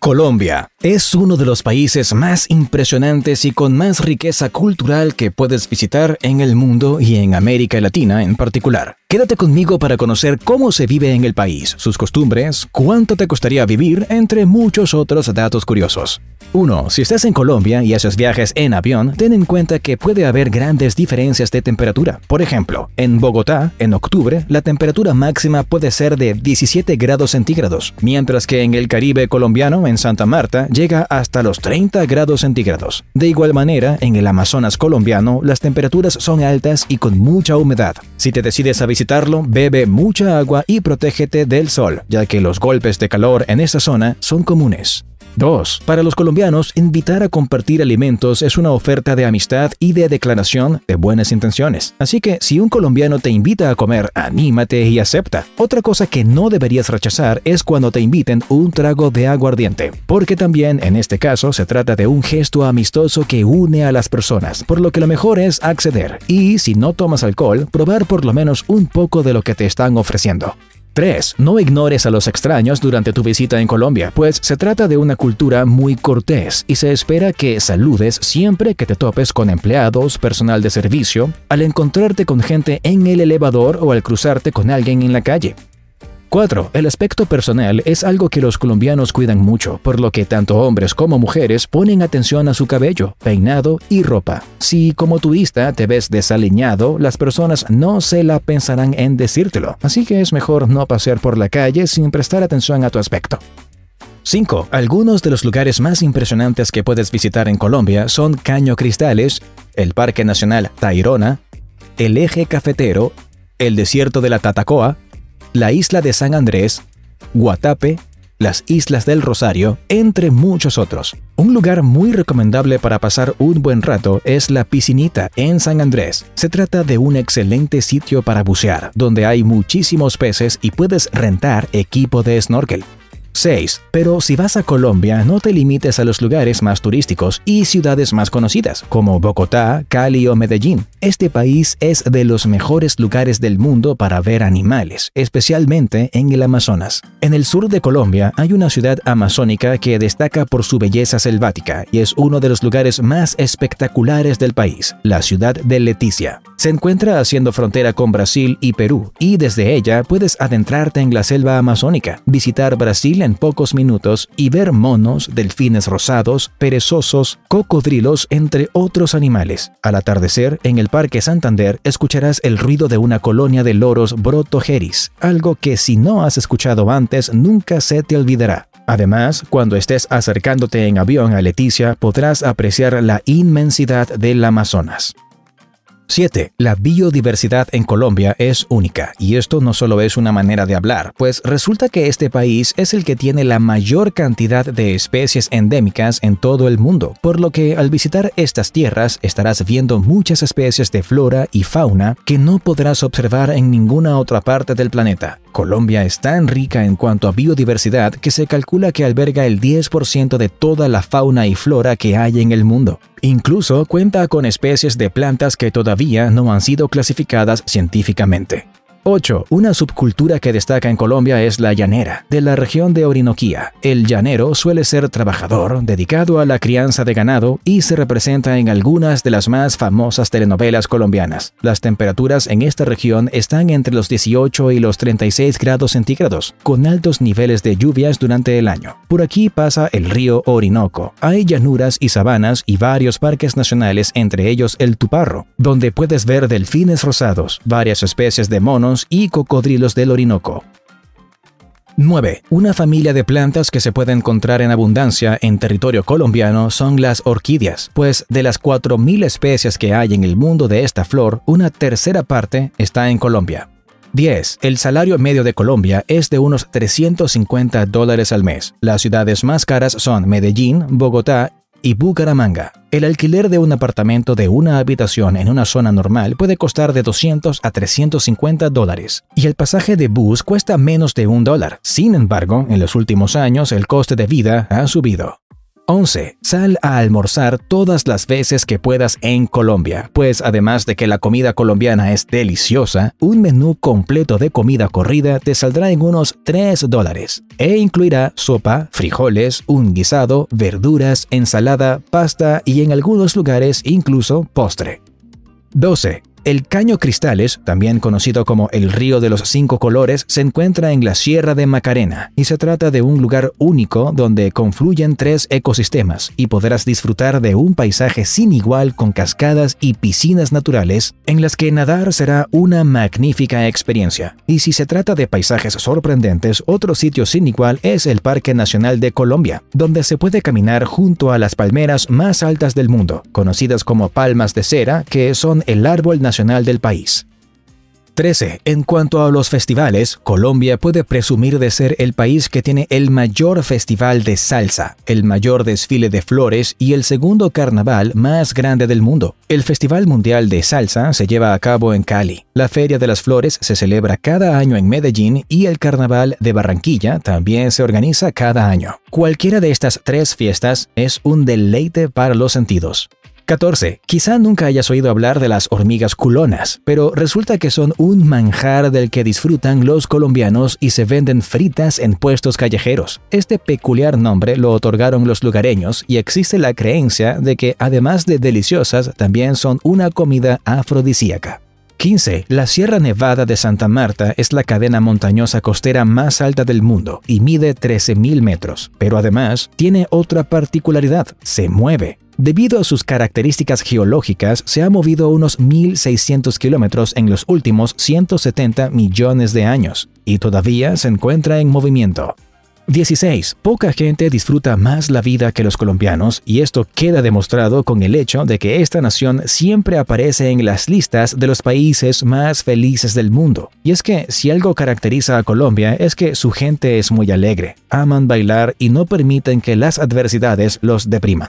Colombia es uno de los países más impresionantes y con más riqueza cultural que puedes visitar en el mundo y en América Latina en particular. Quédate conmigo para conocer cómo se vive en el país, sus costumbres, cuánto te costaría vivir, entre muchos otros datos curiosos. 1. Si estás en Colombia y haces viajes en avión, ten en cuenta que puede haber grandes diferencias de temperatura. Por ejemplo, en Bogotá, en octubre, la temperatura máxima puede ser de 17 grados centígrados, mientras que en el Caribe colombiano, en Santa Marta, llega hasta los 30 grados centígrados. De igual manera, en el Amazonas colombiano, las temperaturas son altas y con mucha humedad. Si te decides a visitarlo, bebe mucha agua y protégete del sol, ya que los golpes de calor en esa zona son comunes. 2. Para los colombianos, invitar a compartir alimentos es una oferta de amistad y de declaración de buenas intenciones. Así que si un colombiano te invita a comer, anímate y acepta. Otra cosa que no deberías rechazar es cuando te inviten un trago de aguardiente, porque también en este caso se trata de un gesto amistoso que une a las personas, por lo que lo mejor es acceder y, si no tomas alcohol, probar por lo menos un poco de lo que te están ofreciendo. 3. No ignores a los extraños durante tu visita en Colombia, pues se trata de una cultura muy cortés y se espera que saludes siempre que te topes con empleados, personal de servicio, al encontrarte con gente en el elevador o al cruzarte con alguien en la calle. 4. El aspecto personal es algo que los colombianos cuidan mucho, por lo que tanto hombres como mujeres ponen atención a su cabello, peinado y ropa. Si como turista te ves desaliñado, las personas no se la pensarán en decírtelo, así que es mejor no pasear por la calle sin prestar atención a tu aspecto. 5. Algunos de los lugares más impresionantes que puedes visitar en Colombia son Caño Cristales, el Parque Nacional Tayrona, el Eje Cafetero, el Desierto de la Tatacoa, la isla de San Andrés, Guatapé, las Islas del Rosario, entre muchos otros. Un lugar muy recomendable para pasar un buen rato es la Piscinita en San Andrés. Se trata de un excelente sitio para bucear, donde hay muchísimos peces y puedes rentar equipo de snorkel. 6. Pero si vas a Colombia, no te limites a los lugares más turísticos y ciudades más conocidas, como Bogotá, Cali o Medellín. Este país es de los mejores lugares del mundo para ver animales, especialmente en el Amazonas. En el sur de Colombia hay una ciudad amazónica que destaca por su belleza selvática y es uno de los lugares más espectaculares del país, la ciudad de Leticia. Se encuentra haciendo frontera con Brasil y Perú, y desde ella puedes adentrarte en la selva amazónica, visitar Brasil en pocos minutos y ver monos, delfines rosados, perezosos, cocodrilos, entre otros animales. Al atardecer, en el Parque Santander, escucharás el ruido de una colonia de loros brotogeris, algo que si no has escuchado antes nunca se te olvidará. Además, cuando estés acercándote en avión a Leticia, podrás apreciar la inmensidad del Amazonas. 7. La biodiversidad en Colombia es única, y esto no solo es una manera de hablar, pues resulta que este país es el que tiene la mayor cantidad de especies endémicas en todo el mundo, por lo que al visitar estas tierras estarás viendo muchas especies de flora y fauna que no podrás observar en ninguna otra parte del planeta. Colombia es tan rica en cuanto a biodiversidad que se calcula que alberga el 10% de toda la fauna y flora que hay en el mundo. Incluso cuenta con especies de plantas que todavía no han sido clasificadas científicamente. 8. Una subcultura que destaca en Colombia es la llanera, de la región de Orinoquía. El llanero suele ser trabajador, dedicado a la crianza de ganado y se representa en algunas de las más famosas telenovelas colombianas. Las temperaturas en esta región están entre los 18 y los 36 grados centígrados, con altos niveles de lluvias durante el año. Por aquí pasa el río Orinoco. Hay llanuras y sabanas y varios parques nacionales, entre ellos el Tuparro, donde puedes ver delfines rosados, varias especies de monos y cocodrilos del Orinoco. 9. Una familia de plantas que se puede encontrar en abundancia en territorio colombiano son las orquídeas, pues de las 4.000 especies que hay en el mundo de esta flor, una tercera parte está en Colombia. 10. El salario medio de Colombia es de unos $350 al mes. Las ciudades más caras son Medellín, Bogotá y Bucaramanga. El alquiler de un apartamento de una habitación en una zona normal puede costar de $200 a $350 y el pasaje de bus cuesta menos de $1. Sin embargo, en los últimos años el coste de vida ha subido. 11. Sal a almorzar todas las veces que puedas en Colombia, pues además de que la comida colombiana es deliciosa, un menú completo de comida corrida te saldrá en unos $3 e incluirá sopa, frijoles, un guisado, verduras, ensalada, pasta y en algunos lugares incluso postre. 12. El Caño Cristales, también conocido como el Río de los Cinco Colores, se encuentra en la Sierra de Macarena y se trata de un lugar único donde confluyen 3 ecosistemas y podrás disfrutar de un paisaje sin igual con cascadas y piscinas naturales en las que nadar será una magnífica experiencia. Y si se trata de paisajes sorprendentes, otro sitio sin igual es el Parque Nacional de Colombia, donde se puede caminar junto a las palmeras más altas del mundo, conocidas como palmas de cera, que son el árbol nacional del país. 13. En cuanto a los festivales, Colombia puede presumir de ser el país que tiene el mayor festival de salsa, el mayor desfile de flores y el segundo carnaval más grande del mundo. El Festival Mundial de Salsa se lleva a cabo en Cali, la Feria de las Flores se celebra cada año en Medellín y el Carnaval de Barranquilla también se organiza cada año. Cualquiera de estas 3 fiestas es un deleite para los sentidos. 14. Quizá nunca hayas oído hablar de las hormigas culonas, pero resulta que son un manjar del que disfrutan los colombianos y se venden fritas en puestos callejeros. Este peculiar nombre lo otorgaron los lugareños y existe la creencia de que además de deliciosas, también son una comida afrodisíaca. 15. La Sierra Nevada de Santa Marta es la cadena montañosa costera más alta del mundo y mide 13.000 metros, pero además tiene otra particularidad: se mueve. Debido a sus características geológicas, se ha movido unos 1.600 kilómetros en los últimos 170 millones de años y todavía se encuentra en movimiento. 16. Poca gente disfruta más la vida que los colombianos y esto queda demostrado con el hecho de que esta nación siempre aparece en las listas de los países más felices del mundo. Y es que si algo caracteriza a Colombia es que su gente es muy alegre, aman bailar y no permiten que las adversidades los depriman.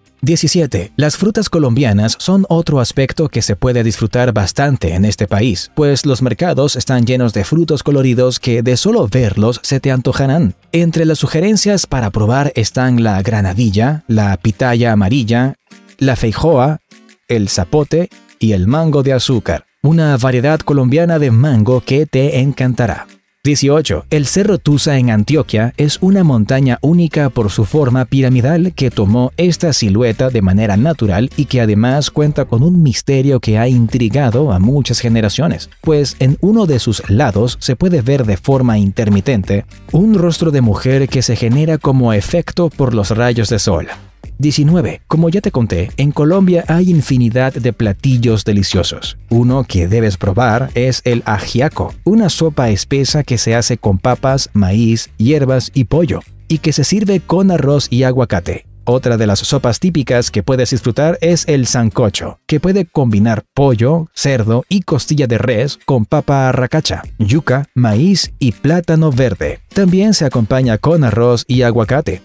17. Las frutas colombianas son otro aspecto que se puede disfrutar bastante en este país, pues los mercados están llenos de frutos coloridos que de solo verlos se te antojarán. Entre las sugerencias para probar están la granadilla, la pitaya amarilla, la feijoa, el zapote y el mango de azúcar, una variedad colombiana de mango que te encantará. 18. El Cerro Tusa en Antioquia es una montaña única por su forma piramidal que tomó esta silueta de manera natural y que además cuenta con un misterio que ha intrigado a muchas generaciones, pues en uno de sus lados se puede ver de forma intermitente un rostro de mujer que se genera como efecto por los rayos de sol. 19. Como ya te conté, en Colombia hay infinidad de platillos deliciosos. Uno que debes probar es el ajiaco, una sopa espesa que se hace con papas, maíz, hierbas y pollo, y que se sirve con arroz y aguacate. Otra de las sopas típicas que puedes disfrutar es el sancocho, que puede combinar pollo, cerdo y costilla de res con papa arracacha, yuca, maíz y plátano verde. También se acompaña con arroz y aguacate.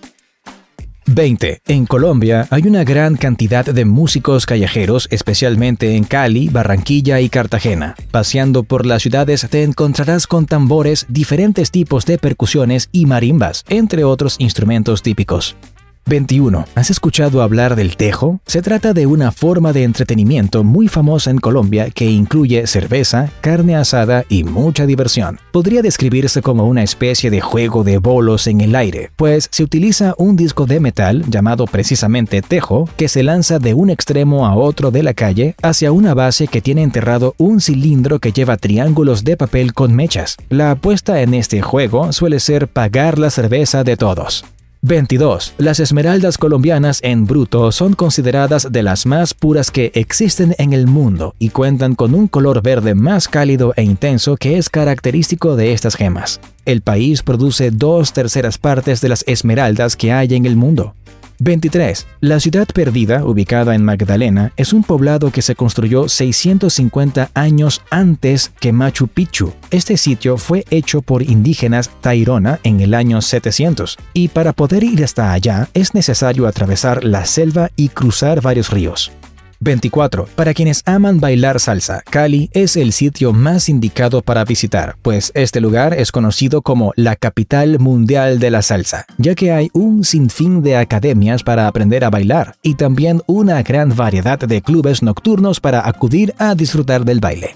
20. En Colombia hay una gran cantidad de músicos callejeros, especialmente en Cali, Barranquilla y Cartagena. Paseando por las ciudades te encontrarás con tambores, diferentes tipos de percusiones y marimbas, entre otros instrumentos típicos. 21. ¿Has escuchado hablar del tejo? Se trata de una forma de entretenimiento muy famosa en Colombia que incluye cerveza, carne asada y mucha diversión. Podría describirse como una especie de juego de bolos en el aire, pues se utiliza un disco de metal llamado precisamente tejo que se lanza de un extremo a otro de la calle hacia una base que tiene enterrado un cilindro que lleva triángulos de papel con mechas. La apuesta en este juego suele ser pagar la cerveza de todos. 22. Las esmeraldas colombianas en bruto son consideradas de las más puras que existen en el mundo y cuentan con un color verde más cálido e intenso que es característico de estas gemas. El país produce 2/3 partes de las esmeraldas que hay en el mundo. 23. La ciudad perdida, ubicada en Magdalena, es un poblado que se construyó 650 años antes que Machu Picchu. Este sitio fue hecho por indígenas Tairona en el año 700, y para poder ir hasta allá es necesario atravesar la selva y cruzar varios ríos. 24. Para quienes aman bailar salsa, Cali es el sitio más indicado para visitar, pues este lugar es conocido como la capital mundial de la salsa, ya que hay un sinfín de academias para aprender a bailar y también una gran variedad de clubes nocturnos para acudir a disfrutar del baile.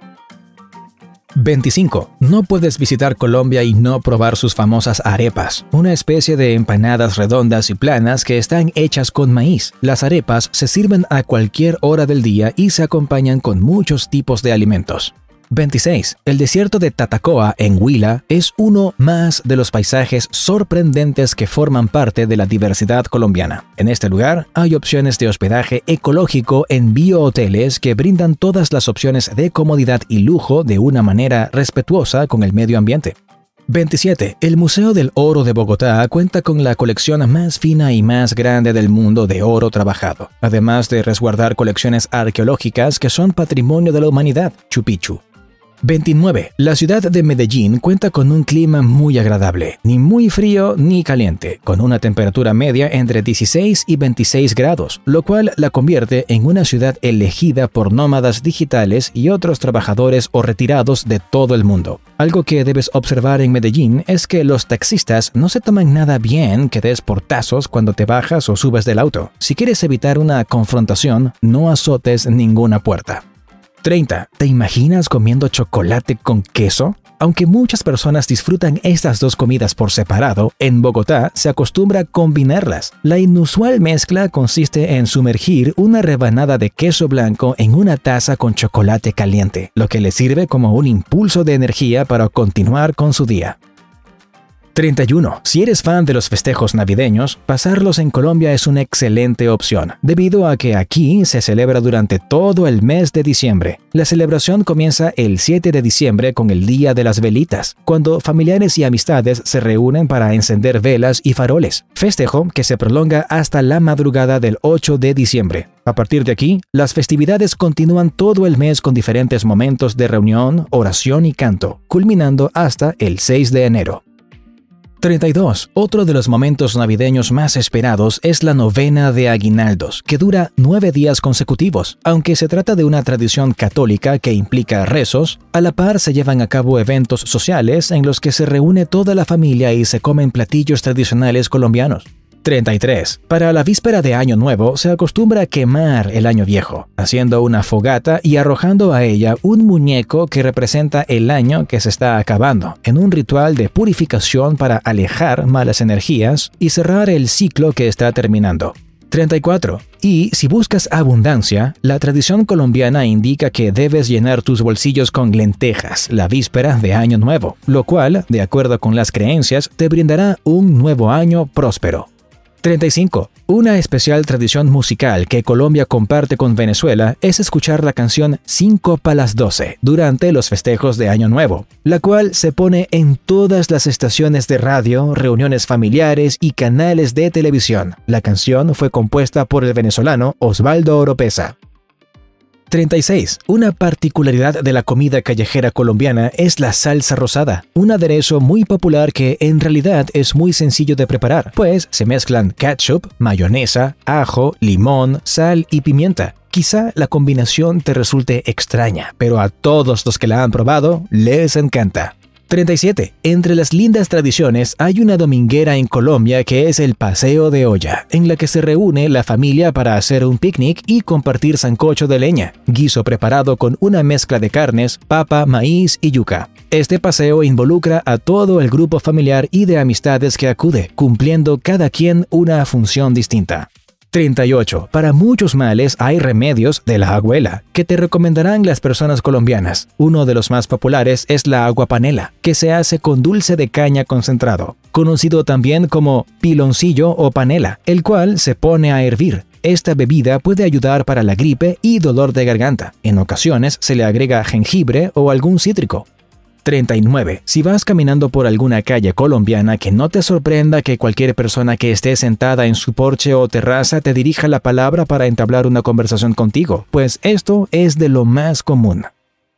25. No puedes visitar Colombia y no probar sus famosas arepas, una especie de empanadas redondas y planas que están hechas con maíz. Las arepas se sirven a cualquier hora del día y se acompañan con muchos tipos de alimentos. 26. El desierto de Tatacoa, en Huila, es uno más de los paisajes sorprendentes que forman parte de la diversidad colombiana. En este lugar hay opciones de hospedaje ecológico en biohoteles que brindan todas las opciones de comodidad y lujo de una manera respetuosa con el medio ambiente. 27. El Museo del Oro de Bogotá cuenta con la colección más fina y más grande del mundo de oro trabajado, además de resguardar colecciones arqueológicas que son patrimonio de la humanidad, Machu Picchu. 29. La ciudad de Medellín cuenta con un clima muy agradable, ni muy frío ni caliente, con una temperatura media entre 16 y 26 grados, lo cual la convierte en una ciudad elegida por nómadas digitales y otros trabajadores o retirados de todo el mundo. Algo que debes observar en Medellín es que los taxistas no se toman nada bien que des portazos cuando te bajas o subes del auto. Si quieres evitar una confrontación, no azotes ninguna puerta. 30. ¿Te imaginas comiendo chocolate con queso? Aunque muchas personas disfrutan estas dos comidas por separado, en Bogotá se acostumbra a combinarlas. La inusual mezcla consiste en sumergir una rebanada de queso blanco en una taza con chocolate caliente, lo que le sirve como un impulso de energía para continuar con su día. 31. Si eres fan de los festejos navideños, pasarlos en Colombia es una excelente opción, debido a que aquí se celebra durante todo el mes de diciembre. La celebración comienza el 7 de diciembre con el Día de las Velitas, cuando familiares y amistades se reúnen para encender velas y faroles, festejo que se prolonga hasta la madrugada del 8 de diciembre. A partir de aquí, las festividades continúan todo el mes con diferentes momentos de reunión, oración y canto, culminando hasta el 6 de enero. 32. Otro de los momentos navideños más esperados es la novena de aguinaldos, que dura 9 días consecutivos. Aunque se trata de una tradición católica que implica rezos, a la par se llevan a cabo eventos sociales en los que se reúne toda la familia y se comen platillos tradicionales colombianos. 33. Para la víspera de Año Nuevo se acostumbra a quemar el año viejo, haciendo una fogata y arrojando a ella un muñeco que representa el año que se está acabando, en un ritual de purificación para alejar malas energías y cerrar el ciclo que está terminando. 34. Y si buscas abundancia, la tradición colombiana indica que debes llenar tus bolsillos con lentejas la víspera de Año Nuevo, lo cual, de acuerdo con las creencias, te brindará un nuevo año próspero. 35. Una especial tradición musical que Colombia comparte con Venezuela es escuchar la canción 5 para las 12 durante los festejos de Año Nuevo, la cual se pone en todas las estaciones de radio, reuniones familiares y canales de televisión. La canción fue compuesta por el venezolano Osvaldo Oropesa. 36. Una particularidad de la comida callejera colombiana es la salsa rosada, un aderezo muy popular que en realidad es muy sencillo de preparar, pues se mezclan ketchup, mayonesa, ajo, limón, sal y pimienta. Quizá la combinación te resulte extraña, pero a todos los que la han probado les encanta. 37. Entre las lindas tradiciones hay una dominguera en Colombia que es el paseo de olla, en la que se reúne la familia para hacer un picnic y compartir sancocho de leña, guiso preparado con una mezcla de carnes, papa, maíz y yuca. Este paseo involucra a todo el grupo familiar y de amistades que acude, cumpliendo cada quien una función distinta. 38. Para muchos males hay remedios de la abuela que te recomendarán las personas colombianas. Uno de los más populares es la agua panela, que se hace con dulce de caña concentrado, conocido también como piloncillo o panela, el cual se pone a hervir. Esta bebida puede ayudar para la gripe y dolor de garganta. En ocasiones se le agrega jengibre o algún cítrico. 39. Si vas caminando por alguna calle colombiana, que no te sorprenda que cualquier persona que esté sentada en su porche o terraza te dirija la palabra para entablar una conversación contigo, pues esto es de lo más común.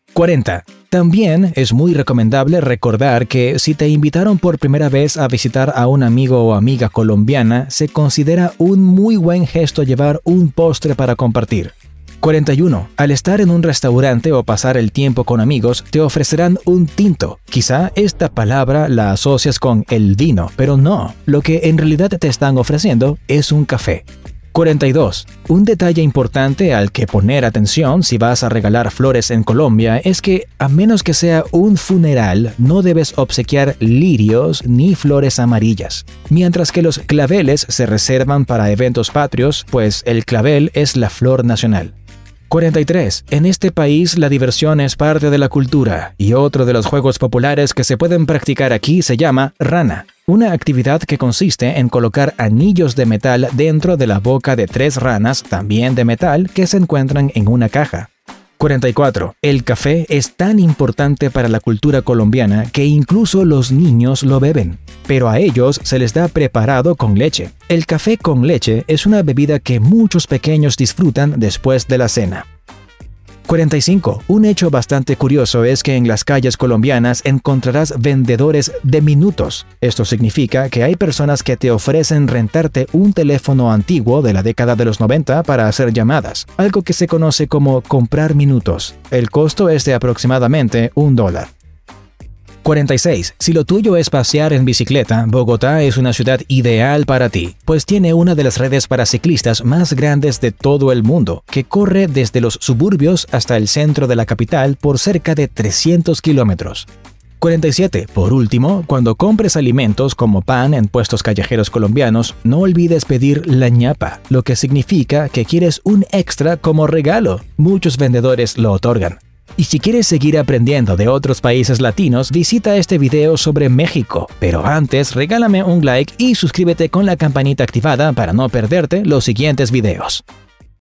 40. También es muy recomendable recordar que si te invitaron por primera vez a visitar a un amigo o amiga colombiana, se considera un muy buen gesto llevar un postre para compartir. 41. Al estar en un restaurante o pasar el tiempo con amigos, te ofrecerán un tinto. Quizá esta palabra la asocias con el vino, pero no. Lo que en realidad te están ofreciendo es un café. 42. Un detalle importante al que poner atención si vas a regalar flores en Colombia es que, a menos que sea un funeral, no debes obsequiar lirios ni flores amarillas. Mientras que los claveles se reservan para eventos patrios, pues el clavel es la flor nacional. 43. En este país la diversión es parte de la cultura y otro de los juegos populares que se pueden practicar aquí se llama rana, una actividad que consiste en colocar anillos de metal dentro de la boca de 3 ranas, también de metal, que se encuentran en una caja. 44. El café es tan importante para la cultura colombiana que incluso los niños lo beben, pero a ellos se les da preparado con leche. El café con leche es una bebida que muchos pequeños disfrutan después de la cena. 45. Un hecho bastante curioso es que en las calles colombianas encontrarás vendedores de minutos. Esto significa que hay personas que te ofrecen rentarte un teléfono antiguo de la década de los 90 para hacer llamadas, algo que se conoce como comprar minutos. El costo es de aproximadamente $1. 46. Si lo tuyo es pasear en bicicleta, Bogotá es una ciudad ideal para ti, pues tiene una de las redes para ciclistas más grandes de todo el mundo, que corre desde los suburbios hasta el centro de la capital por cerca de 300 kilómetros. 47. Por último, cuando compres alimentos como pan en puestos callejeros colombianos, no olvides pedir la ñapa, lo que significa que quieres un extra como regalo. Muchos vendedores lo otorgan. Y si quieres seguir aprendiendo de otros países latinos, visita este video sobre México. Pero antes, regálame un like y suscríbete con la campanita activada para no perderte los siguientes videos.